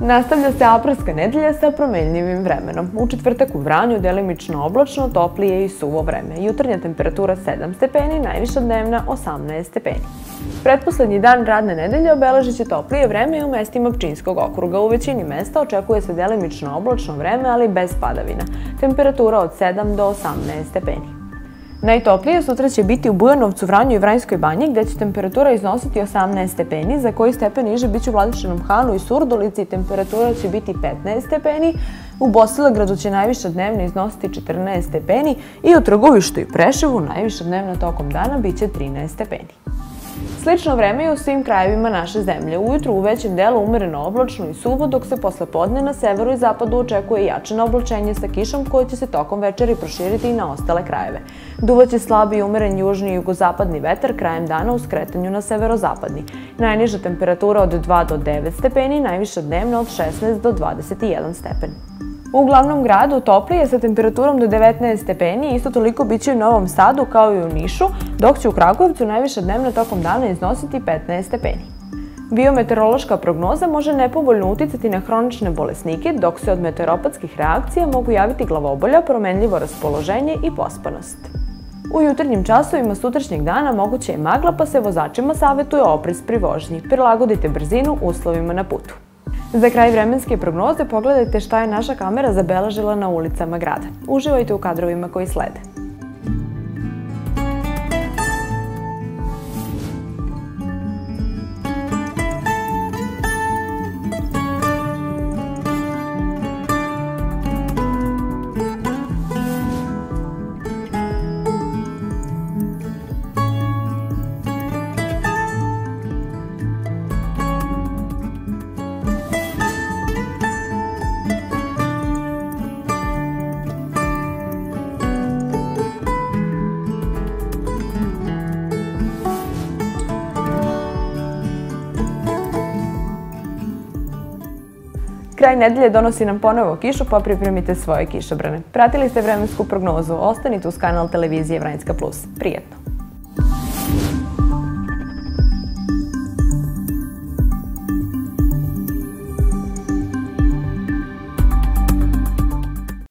Nastavlja se aprilska nedelja sa promenljivim vremenom. U četvrtak u Vranju delimično oblačno, toplije i suvo vreme. Jutarnja temperatura 7 stepeni, najviša dnevna 18 stepeni. Pretposlednji dan radne nedelje obeležit će toplije vreme i u mestima Pčinjskog okruga. U većini mesta očekuje se delimično oblačno vreme, ali bez padavina. Temperatura od 7 do 18 stepeni. Najtoplije sutra će biti u Bujanovcu, Vranju i Vranjskoj banji, gde će temperatura iznositi 18 stepeni, za koji stepen niže biće u Vladičinom Hanu i Surdulici temperatura će biti 15 stepeni, u Bosilegradu će najviša dnevna iznositi 14 stepeni i u Trgovištu i Preševu najviša dnevna tokom dana biće 13 stepeni. Slično vreme je u svim krajevima naše zemlje. Ujutru u većem delu umereno oblačno i suvo, dok se posle podne na severu i zapadu očekuje jačano oblačenje sa kišom koje će se tokom večeri proširiti i na ostale krajeve. Duvaće slabi i umeren južni i jugozapadni vetar krajem dana u skretanju na severozapadni. Najniža temperatura od 2 do 9 stepeni, najviša dnevna od 16 do 21 stepen. U glavnom gradu toplije sa temperaturom do 19 stepeni, isto toliko biće u Novom Sadu kao i u Nišu, dok će u Kragujevcu najviša dnevna tokom dana iznositi 15 stepeni. Biometeorološka prognoza može nepovoljno uticati na hronične bolesnike, dok se od meteoropatskih reakcija mogu javiti glavobolja, promenljivo raspoloženje i pospanost. U jutarnjim časovima sutrašnjeg dana moguće je magla, pa se vozačima savetuje oprez pri vožnji. Prilagodite brzinu uslovima na putu. Za kraj vremenske prognoze pogledajte šta je naša kamera zabeležila na ulicama grada. Uživajte u kadrovima koji slede. Kraj nedelje donosi nam ponovo kišu, pa pripremite svoje kišobrane. Pratili ste vremensku prognozu. Ostanite uz kanal televizije Vranjska Plus. Prijetno!